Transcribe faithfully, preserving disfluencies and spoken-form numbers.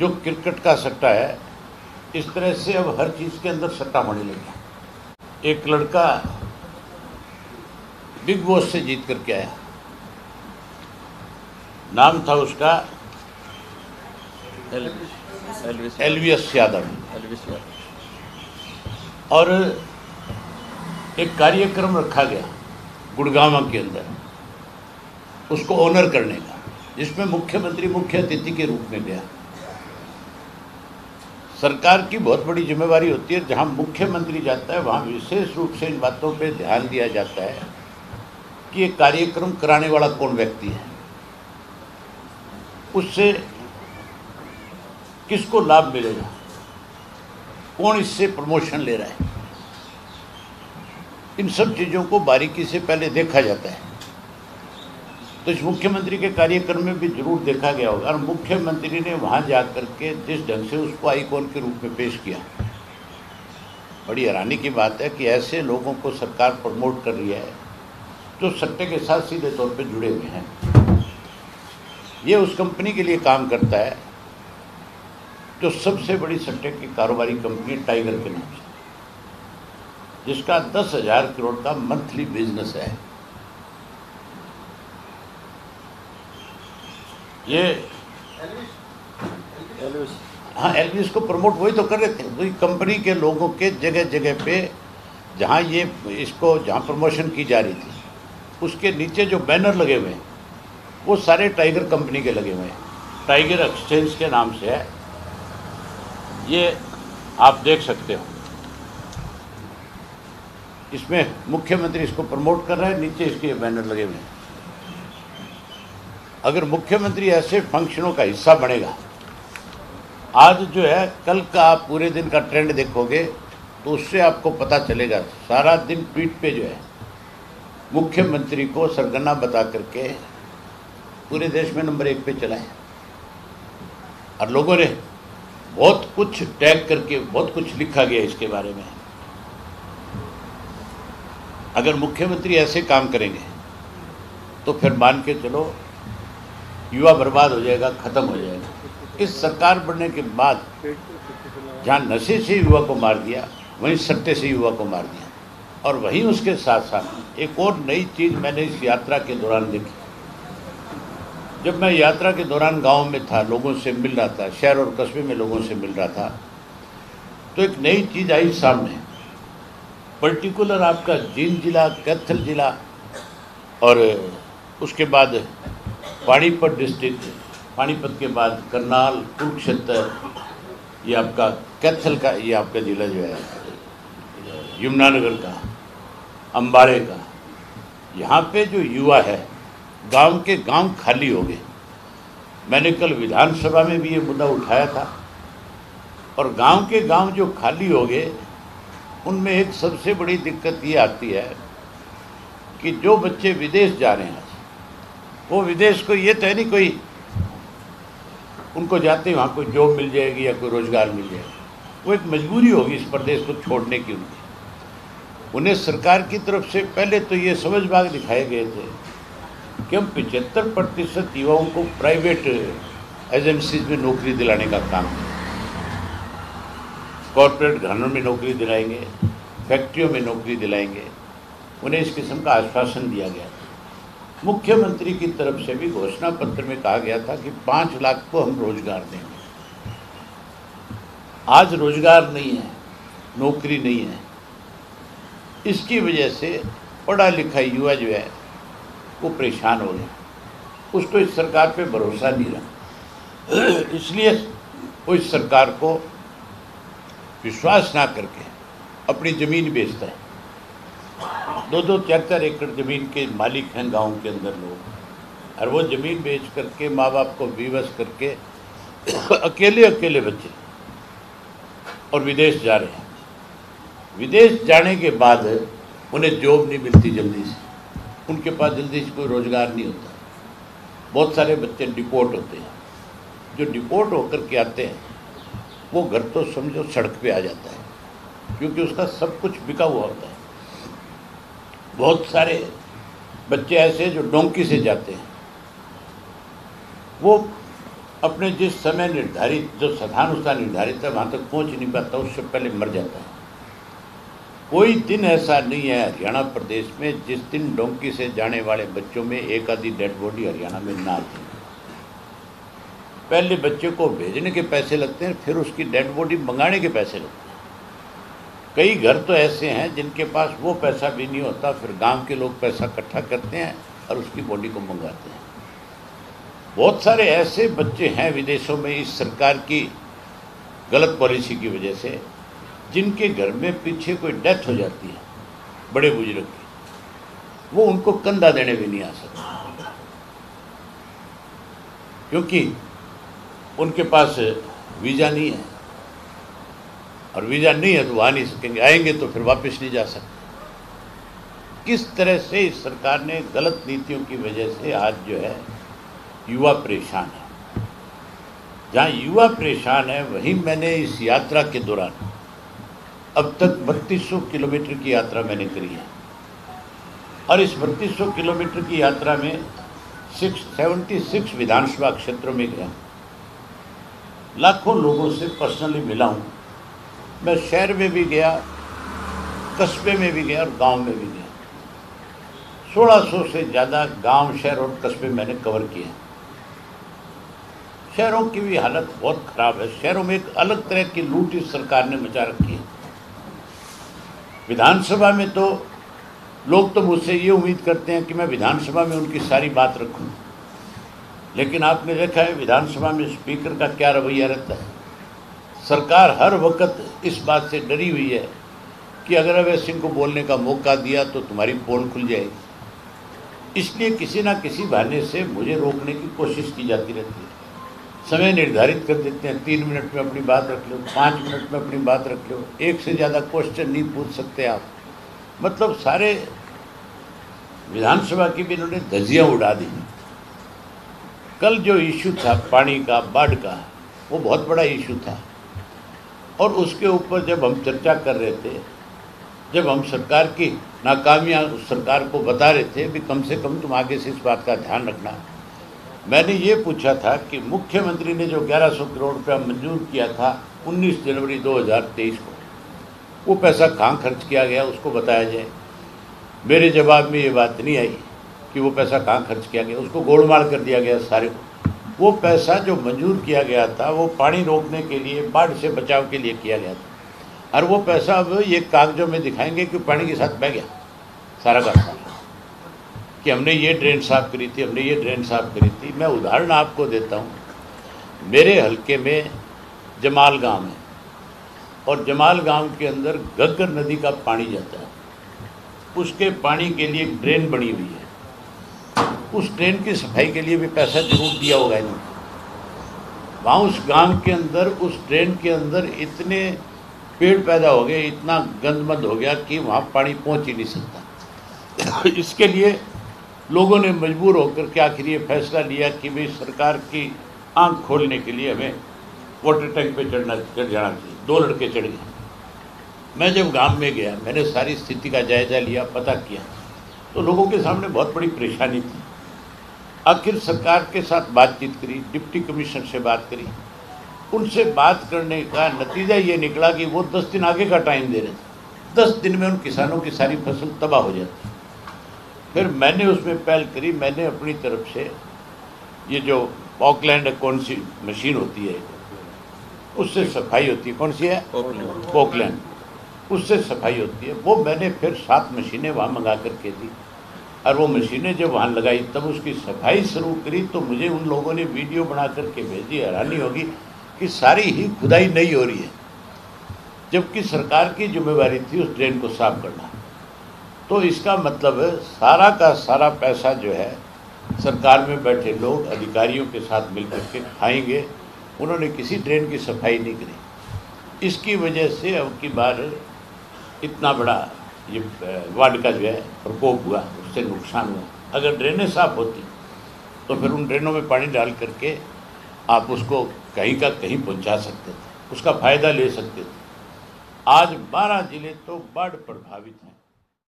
जो क्रिकेट का सट्टा है, इस तरह से अब हर चीज़ के अंदर सट्टा होने लगा। एक लड़का बिग बॉस से जीत करके आया, नाम था उसका Elvish Elvish Yadav, Elvish Yadav. और एक कार्यक्रम रखा गया गुड़गांव के अंदर उसको ऑनर करने का, जिसमें मुख्यमंत्री मुख्य अतिथि के रूप में गया। सरकार की बहुत बड़ी जिम्मेवारी होती है, जहां मुख्यमंत्री जाता है वहां विशेष रूप से इन बातों पे ध्यान दिया जाता है कि ये कार्यक्रम कराने वाला कौन व्यक्ति है, उससे किसको लाभ मिलेगा, कौन इससे प्रमोशन ले रहा है। इन सब चीज़ों को बारीकी से पहले देखा जाता है। तो इस मुख्यमंत्री के कार्यक्रम में भी जरूर देखा गया होगा, और मुख्यमंत्री ने वहाँ जाकर के जिस ढंग से उसको आइकॉन के रूप में पेश किया, बड़ी हैरानी की बात है कि ऐसे लोगों को सरकार प्रमोट कर रही है जो सट्टे के साथ सीधे तौर पे जुड़े हुए हैं। ये उस कंपनी के लिए काम करता है जो सबसे बड़ी सट्टे की कारोबारी कंपनी टाइगर के नाम से, जिसका दस हजार करोड़ का मंथली बिजनेस है। ये एलविस हाँ, एलवीस को प्रमोट वही तो कर रहे थे, वही कंपनी के लोगों के जगह जगह पे जहाँ ये इसको जहाँ प्रमोशन की जा रही थी, उसके नीचे जो बैनर लगे हुए हैं वो सारे टाइगर कंपनी के लगे हुए हैं। टाइगर एक्सचेंज के नाम से है, ये आप देख सकते हो। इसमें मुख्यमंत्री इसको प्रमोट कर रहा है, नीचे इसके बैनर लगे हुए हैं। अगर मुख्यमंत्री ऐसे फंक्शनों का हिस्सा बनेगा, आज जो है कल का आप पूरे दिन का ट्रेंड देखोगे तो उससे आपको पता चलेगा। सारा दिन ट्वीट पे जो है मुख्यमंत्री को सरगना बता करके पूरे देश में नंबर एक पे चला है, और लोगों ने बहुत कुछ टैग करके बहुत कुछ लिखा गया इसके बारे में। अगर मुख्यमंत्री ऐसे काम करेंगे तो फिर मान के चलो युवा बर्बाद हो जाएगा, खत्म हो जाएगा। इस सरकार बनने के बाद जहाँ नशे से युवा को मार दिया, वहीं सट्टे से युवा को मार दिया। और वहीं उसके साथ साथ एक और नई चीज़ मैंने इस यात्रा के दौरान देखी। जब मैं यात्रा के दौरान गांव में था, लोगों से मिल रहा था, शहर और कस्बे में लोगों से मिल रहा था, तो एक नई चीज़ आई सामने। पर्टिकुलर आपका जींद जिला, कैथल जिला, और उसके बाद पानीपत डिस्ट्रिक्ट, पानीपत के बाद करनाल, कुरुक्षेत्र, ये आपका कैथल का, ये आपका जिला जो है यमुनानगर का, अम्बाड़े का, यहाँ पे जो युवा है, गांव के गांव खाली हो गए। मैंने कल विधानसभा में भी ये मुद्दा उठाया था, और गांव के गांव जो खाली हो गए उनमें एक सबसे बड़ी दिक्कत ये आती है कि जो बच्चे विदेश जा रहे हैं, वो विदेश को ये तो है नहीं कोई उनको जाते ही वहाँ कोई जॉब मिल जाएगी या कोई रोजगार मिल जाएगा, वो एक मजबूरी होगी इस प्रदेश को छोड़ने की उनकी। उन्हें सरकार की तरफ से पहले तो ये समझ भाग दिखाए गए थे कि हम पिचहत्तर प्रतिशत युवाओं को प्राइवेट एजेंसीज में नौकरी दिलाने का काम करें, कॉरपोरेट घरानों में नौकरी दिलाएंगे, फैक्ट्रियों में नौकरी दिलाएंगे। उन्हें इस किस्म का आश्वासन दिया गया था। मुख्यमंत्री की तरफ से भी घोषणा पत्र में कहा गया था कि पाँच लाख को हम रोजगार देंगे। आज रोजगार नहीं है, नौकरी नहीं है। इसकी वजह से पढ़ा लिखा युवा जो है वो परेशान हो गया, उसको इस सरकार पे भरोसा नहीं रहा। इसलिए वो इस सरकार को विश्वास ना करके अपनी ज़मीन बेचता है। दो दो चार चार एकड़ ज़मीन के मालिक हैं गांव के अंदर लोग, और वो ज़मीन बेच करके माँ बाप को विवश करके अकेले अकेले बच्चे और विदेश जा रहे हैं। विदेश जाने के बाद उन्हें जॉब नहीं मिलती जल्दी से, उनके पास जल्दी से कोई रोज़गार नहीं होता। बहुत सारे बच्चे डिपोर्ट होते हैं। जो डिपोर्ट होकर के आते हैं वो घर तो समझो सड़क पे आ जाता है, क्योंकि उसका सब कुछ बिका हुआ होता है। बहुत सारे बच्चे ऐसे जो डोंकी से जाते हैं, वो अपने जिस समय निर्धारित जो स्थान उसका निर्धारित है वहाँ तक पहुँच नहीं पाता, उससे पहले मर जाता है। कोई दिन ऐसा नहीं है हरियाणा प्रदेश में जिस दिन डोंकी से जाने वाले बच्चों में एक आधी डेड बॉडी हरियाणा में ना आती। पहले बच्चे को भेजने के पैसे लगते हैं, फिर उसकी डेड बॉडी मंगाने के पैसे लगते हैं। कई घर तो ऐसे हैं जिनके पास वो पैसा भी नहीं होता, फिर गांव के लोग पैसा इकट्ठा करते हैं और उसकी बॉडी को मंगवाते हैं। बहुत सारे ऐसे बच्चे हैं विदेशों में इस सरकार की गलत पॉलिसी की वजह से, जिनके घर में पीछे कोई डेथ हो जाती है बड़े बुजुर्ग की, वो उनको कंधा देने भी नहीं आ सकते, क्योंकि उनके पास वीज़ा नहीं है, और वीज़ा नहीं है तो वो आ नहीं सकेंगे, आएंगे तो फिर वापस नहीं जा सकते। किस तरह से इस सरकार ने गलत नीतियों की वजह से आज जो है युवा परेशान है। जहाँ युवा परेशान है वहीं मैंने इस यात्रा के दौरान अब तक बत्तीस सौ किलोमीटर की यात्रा मैंने करी है, और इस बत्तीस सौ किलोमीटर की यात्रा में सिक्स सेवेंटी सिक्स विधानसभा क्षेत्रों में गया, लाखों लोगों से पर्सनली मिला हूँ। मैं शहर में भी गया, कस्बे में भी गया और गांव में भी गया। सोलह सौ से ज़्यादा गांव, शहर और कस्बे मैंने कवर किए। शहरों की भी हालत बहुत ख़राब है। शहरों में एक अलग तरह की लूट इस सरकार ने मचा रखी है। विधानसभा में तो लोग तो मुझसे ये उम्मीद करते हैं कि मैं विधानसभा में उनकी सारी बात रखूं, लेकिन आपने देखा है विधानसभा में स्पीकर का क्या रवैया रहता है। सरकार हर वक्त इस बात से डरी हुई है कि अगर अवैध सिंह को बोलने का मौका दिया तो तुम्हारी पोल खुल जाएगी, इसलिए किसी ना किसी बहाने से मुझे रोकने की कोशिश की जाती रहती है। समय निर्धारित कर देते हैं, तीन मिनट में अपनी बात रख लो, पाँच मिनट में अपनी बात रख लो, एक से ज़्यादा क्वेश्चन नहीं पूछ सकते आप। मतलब सारे विधानसभा की भी इन्होंने धज्जियाँ उड़ा दी। कल जो इशू था पानी का, बाढ़ का, वो बहुत बड़ा इशू था, और उसके ऊपर जब हम चर्चा कर रहे थे, जब हम सरकार की नाकामियाँ उस सरकार को बता रहे थे भी कम से कम तुम आगे से इस बात का ध्यान रखना, मैंने ये पूछा था कि मुख्यमंत्री ने जो ग्यारह सौ करोड़ रुपया मंजूर किया था उन्नीस जनवरी दो हज़ार तेईस को, वो पैसा कहाँ खर्च किया गया उसको बताया जाए। मेरे जवाब में ये बात नहीं आई कि वो पैसा कहाँ खर्च किया गया, उसको गोलमाल कर दिया गया सारे को। वो पैसा जो मंजूर किया गया था वो पानी रोकने के लिए, बाढ़ से बचाव के लिए किया गया था, और वो पैसा अब ये कागजों में दिखाएंगे कि पानी के साथ बह गया सारा का सारा, कि हमने ये ड्रेन साफ करी थी, हमने ये ड्रेन साफ करी थी। मैं उदाहरण आपको देता हूँ, मेरे हलके में जमाल गांव है, और जमाल गांव के अंदर घग्गर नदी का पानी जाता है। उसके पानी के लिए एक ड्रेन बनी हुई है, उस ड्रेन की सफाई के लिए भी पैसा जरूर दिया होगा इन्होंने। वहाँ उस गांव के अंदर, उस ड्रेन के अंदर इतने पेड़ पैदा हो गए, इतना गंदमंद हो गया कि वहाँ पानी पहुँच ही नहीं सकता। इसके लिए लोगों ने मजबूर होकर के आखिर ये फैसला लिया कि भाई सरकार की आंख खोलने के लिए हमें वाटर टैंक पे चढ़ना चढ़ जाना चाहिए। दो लड़के चढ़ गए। मैं जब गांव में गया, मैंने सारी स्थिति का जायजा लिया, पता किया, तो लोगों के सामने बहुत बड़ी परेशानी थी। आखिर सरकार के साथ बातचीत करी, डिप्टी कमिश्नर से बात करी, उनसे बात करने का नतीजा ये निकला कि वो दस दिन आगे का टाइम दे रहे थे। दस दिन में उन किसानों की सारी फसल तबाह हो जाती। फिर मैंने उसमें पहल करी, मैंने अपनी तरफ से ये जो पॉकलैंड कौन सी मशीन होती है उससे सफाई होती है, कौन सी है पॉकलैंड, उससे सफाई होती है, वो मैंने फिर सात मशीनें वहाँ मंगा करके दी। और वो मशीनें जब वहाँ लगाई तब उसकी सफाई शुरू करी, तो मुझे उन लोगों ने वीडियो बना करके भेजी। हैरानी होगी कि सारी ही खुदाई नहीं हो रही है, जबकि सरकार की जिम्मेवारी थी उस ड्रेन को साफ करना। तो इसका मतलब है सारा का सारा पैसा जो है सरकार में बैठे लोग अधिकारियों के साथ मिलकर के खाएंगे। उन्होंने किसी ड्रेन की सफाई नहीं करी। इसकी वजह से अब की बार इतना बड़ा ये बाढ़ का जो है प्रकोप हुआ, उससे नुकसान हुआ। अगर ड्रेनें साफ होती तो फिर उन ड्रेनों में पानी डाल करके आप उसको कहीं का कहीं पहुंचा सकते थे, उसका फ़ायदा ले सकते थे। आज बारह जिले तो बाढ़ प्रभावित हैं।